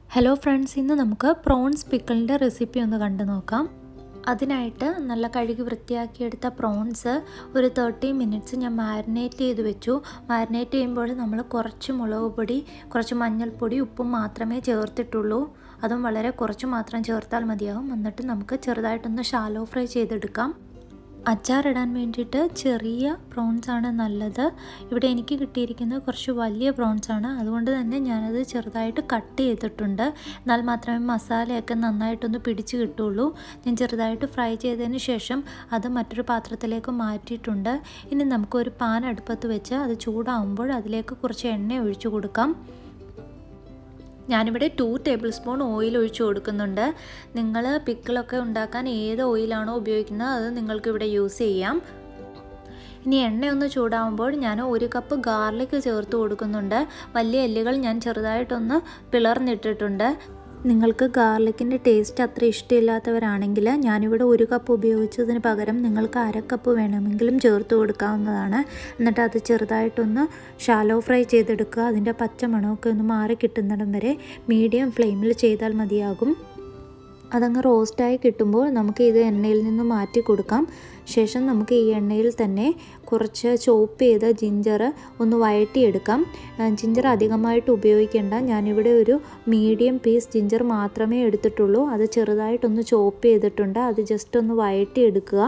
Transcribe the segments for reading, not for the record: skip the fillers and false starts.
Hello friends, ഇന്ന് നമുക്ക് prawns പിക്കിളിൻ്റെ recipe ഒന്ന് കണ്ടു നോക്കാം. അതിനായിട്ട് നല്ല കഴുകി വൃത്തിയാക്കിയെടുത്ത പ്രോൺസ് ഒരു 30 മിനിറ്റ്സ് ഞാൻ മാരിനേറ്റ് ചെയ്ത് വെച്ചു. മാരിനേറ്റ് ചെയ്യുമ്പോൾ നമ്മൾ കുറച്ച് മുളക് പൊടി, കുറച്ച് മഞ്ഞൾപ്പൊടി, ഉപ്പും മാത്രമേ ചേർത്തിട്ടുള്ളൂ. അതും വളരെ കുറച്ച് മാത്രം ചേർത്താൽ മതിയാകും. എന്നിട്ട് നമുക്ക് ചെറുതായിട്ടൊന്ന് ഷാലോ ഫ്രൈ ചെയ്തെടുക്കാം. അച്ചാറിടാൻ വേണ്ടിയിട്ട് ചെറിയ പ്രോൺസാണ് നല്ലത്. ഇവിടെ എനിക്ക് കിട്ടിയിരിക്കുന്നത് കുറച്ച് വലിയ പ്രോൺസാണ്. അതുകൊണ്ട് തന്നെ ഞാനത് ചെറുതായിട്ട് കട്ട് ചെയ്തിട്ടുണ്ട്. എന്നാൽ മാത്രമേ മസാലയൊക്കെ നന്നായിട്ടൊന്ന് പിടിച്ച് കിട്ടുള്ളൂ. ഞാൻ ചെറുതായിട്ട് ഫ്രൈ ചെയ്തതിന് ശേഷം അത് മറ്റൊരു പാത്രത്തിലേക്ക് മാറ്റിയിട്ടുണ്ട്. ഇനി നമുക്കൊരു പാൻ അടുപ്പത്ത് വെച്ച് അത് ചൂടാകുമ്പോൾ അതിലേക്ക് കുറച്ച് എണ്ണ ഒഴിച്ചു കൊടുക്കാം. ഞാനിവിടെ 2 ടേബിൾ സ്പൂൺ ഓയിൽ ഒഴിച്ചു കൊടുക്കുന്നുണ്ട്. നിങ്ങൾ പിക്കിളൊക്കെ ഉണ്ടാക്കാൻ ഏത് ഓയിലാണോ ഉപയോഗിക്കുന്നത് അത് നിങ്ങൾക്കിവിടെ യൂസ് ചെയ്യാം. ഇനി എണ്ണയൊന്ന് ചൂടാകുമ്പോൾ ഞാൻ 1 കപ്പ് ഗാർലിക് ചേർത്ത് കൊടുക്കുന്നുണ്ട്. വലിയ എല്ലുകൾ ഞാൻ ചെറുതായിട്ടൊന്ന് പിളർന്നിട്ടിട്ടുണ്ട്. നിങ്ങൾക്ക് ഗാർലിക്കിൻ്റെ ടേസ്റ്റ് അത്ര ഇഷ്ടമില്ലാത്തവരാണെങ്കിൽ ഞാനിവിടെ 1 കപ്പ് ഉപയോഗിച്ചതിന് പകരം നിങ്ങൾക്ക് 1/2 കപ്പ് വേണമെങ്കിലും ചേർത്ത് കൊടുക്കാവുന്നതാണ്. എന്നിട്ട് അത് ചെറുതായിട്ടൊന്ന് ഷാലോ ഫ്രൈ ചെയ്തെടുക്കുക. അതിൻ്റെ പച്ചമണമൊക്കെ ഒന്ന് മാറി കിട്ടുന്നിടം വരെ മീഡിയം ഫ്ലെയിമിൽ ചെയ്താൽ മതിയാകും. അതങ്ങ് റോസ്റ്റായി കിട്ടുമ്പോൾ നമുക്ക് ഇത് എണ്ണയിൽ നിന്ന് മാറ്റി കൊടുക്കാം. ശേഷം നമുക്ക് ഈ എണ്ണയിൽ തന്നെ കുറച്ച് ചോപ്പ് ചെയ്ത ജിഞ്ചർ ഒന്ന് വഴറ്റിയെടുക്കാം. ജിഞ്ചർ അധികമായിട്ട് ഉപയോഗിക്കേണ്ട. ഞാനിവിടെ ഒരു മീഡിയം പീസ് ജിഞ്ചർ മാത്രമേ എടുത്തിട്ടുള്ളൂ. അത് ചെറുതായിട്ടൊന്ന് ചോപ്പ് ചെയ്തിട്ടുണ്ട്. അത് ജസ്റ്റ് ഒന്ന് വഴറ്റിയെടുക്കുക.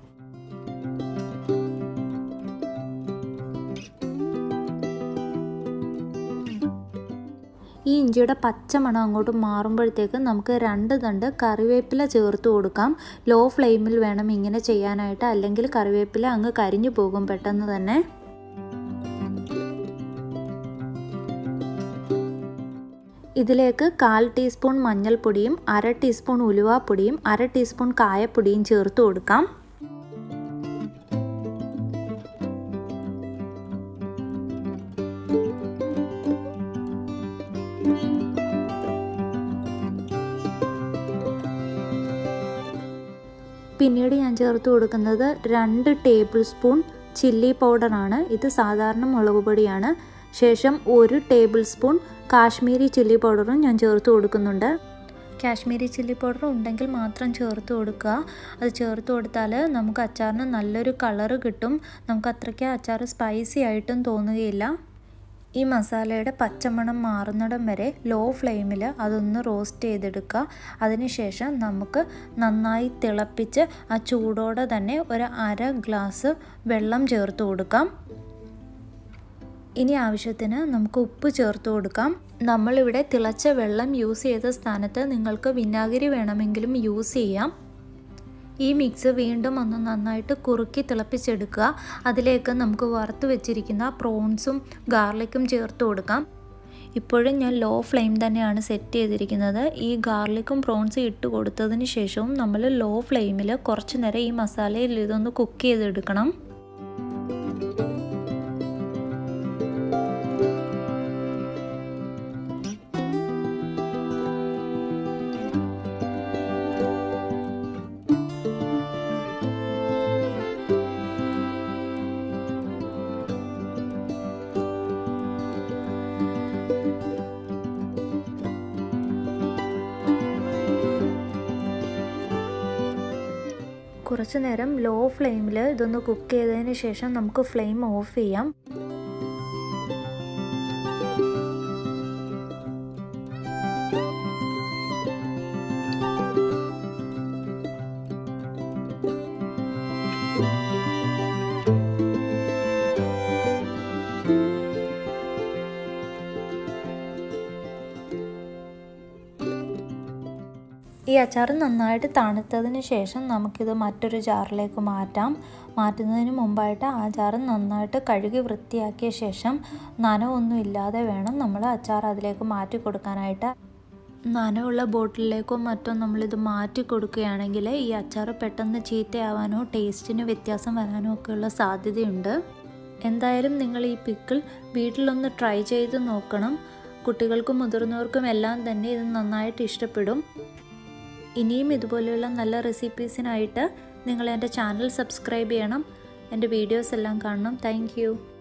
ഈ ഇഞ്ചിയുടെ പച്ചമണം അങ്ങോട്ട് മാറുമ്പോഴത്തേക്ക് നമുക്ക് 2 തണ്ട് കറിവേപ്പില ചേർത്ത് കൊടുക്കാം. ലോ ഫ്ലെയിമിൽ വേണം ഇങ്ങനെ ചെയ്യാനായിട്ട്, അല്ലെങ്കിൽ കറിവേപ്പില അങ്ങ് കരിഞ്ഞു പോകും പെട്ടെന്ന് തന്നെ. ഇതിലേക്ക് 1/4 ടീസ്പൂൺ മഞ്ഞൾപ്പൊടിയും 1/2 ടീസ്പൂൺ ഉലുവാപ്പൊടിയും 1/2 ടീസ്പൂൺ കായപ്പൊടിയും ചേർത്ത് കൊടുക്കാം. പിന്നീട് ഞാൻ ചേർത്ത് കൊടുക്കുന്നത് 2 ടേബിൾ സ്പൂൺ ചില്ലി പൗഡറാണ്. ഇത് സാധാരണ മുളക് പൊടിയാണ്. ശേഷം 1 ടേബിൾ സ്പൂൺ കാശ്മീരി ചില്ലി പൗഡറും ഞാൻ ചേർത്ത് കൊടുക്കുന്നുണ്ട്. കാശ്മീരി ചില്ലി പൗഡർ ഉണ്ടെങ്കിൽ മാത്രം ചേർത്ത് കൊടുക്കുക. അത് ചേർത്ത് കൊടുത്താൽ നമുക്ക് അച്ചാറിന് നല്ലൊരു കളറ് കിട്ടും. നമുക്ക് അത്രയ്ക്ക് അച്ചാർ സ്പൈസി ആയിട്ടും തോന്നുകയില്ല. ഈ മസാലയുടെ പച്ചമണം മാറുന്നിടം വരെ ലോ ഫ്ലെയിമിൽ അതൊന്ന് റോസ്റ്റ് ചെയ്തെടുക്കുക. അതിനുശേഷം നമുക്ക് നന്നായി തിളപ്പിച്ച് ആ ചൂടോടെ തന്നെ ഒരു 1/2 ഗ്ലാസ് വെള്ളം ചേർത്ത് കൊടുക്കാം. ഇനി ആവശ്യത്തിന് നമുക്ക് ഉപ്പ് ചേർത്ത് കൊടുക്കാം. നമ്മളിവിടെ തിളച്ച വെള്ളം യൂസ് ചെയ്ത സ്ഥാനത്ത് നിങ്ങൾക്ക് വിനാഗിരി വേണമെങ്കിലും യൂസ് ചെയ്യാം. ഈ മിക്സ് വീണ്ടും ഒന്ന് നന്നായിട്ട് കുറുക്കി തിളപ്പിച്ചെടുക്കുക. അതിലേക്ക് നമുക്ക് വറുത്ത് വെച്ചിരിക്കുന്ന പ്രോൺസും ഗാർലിക്കും ചേർത്ത് കൊടുക്കാം. ഇപ്പോഴും ഞാൻ ലോ ഫ്ലെയിം തന്നെയാണ് സെറ്റ് ചെയ്തിരിക്കുന്നത്. ഈ ഗാർലിക്കും പ്രോൺസും ഇട്ട് കൊടുത്തതിന് ശേഷവും നമ്മൾ ലോ ഫ്ലെയിമിൽ കുറച്ച് നേരം ഈ മസാലയിൽ ഇതൊന്ന് കുക്ക് ചെയ്തെടുക്കണം. കുറച്ച് നേരം ലോ ഫ്ലെയിമിൽ ഇതൊന്ന് കുക്ക് ചെയ്തതിന് ശേഷം നമുക്ക് ഫ്ലെയിം ഓഫ് ചെയ്യാം. ഈ അച്ചാർ നന്നായിട്ട് തണുത്തതിന് ശേഷം നമുക്കിത് മറ്റൊരു ജാറിലേക്ക് മാറ്റുന്നതിന് മുമ്പായിട്ട് ആ ജാർ നന്നായിട്ട് കഴുകി വൃത്തിയാക്കിയ ശേഷം നനവൊന്നും ഇല്ലാതെ വേണം നമ്മൾ അച്ചാർ അതിലേക്ക് മാറ്റി കൊടുക്കാനായിട്ട്. നനവുള്ള ബോട്ടിലേക്കോ മറ്റോ നമ്മളിത് മാറ്റി കൊടുക്കുകയാണെങ്കിൽ ഈ അച്ചാർ പെട്ടെന്ന് ചീത്തയാവാനോ ടേസ്റ്റിന് വ്യത്യാസം വരാനോ ഒക്കെയുള്ള സാധ്യതയുണ്ട്. എന്തായാലും നിങ്ങൾ ഈ പിക്കിൾ വീട്ടിലൊന്ന് ട്രൈ ചെയ്ത് നോക്കണം. കുട്ടികൾക്കും മുതിർന്നവർക്കും എല്ലാം തന്നെ ഇത് നന്നായിട്ട് ഇഷ്ടപ്പെടും. ഇനിയും ഇതുപോലെയുള്ള നല്ല റെസിപ്പീസിനായിട്ട് നിങ്ങൾ എൻ്റെ ചാനൽ സബ്സ്ക്രൈബ് ചെയ്യണം. എൻ്റെ വീഡിയോസ് എല്ലാം കാണണം. Thank U.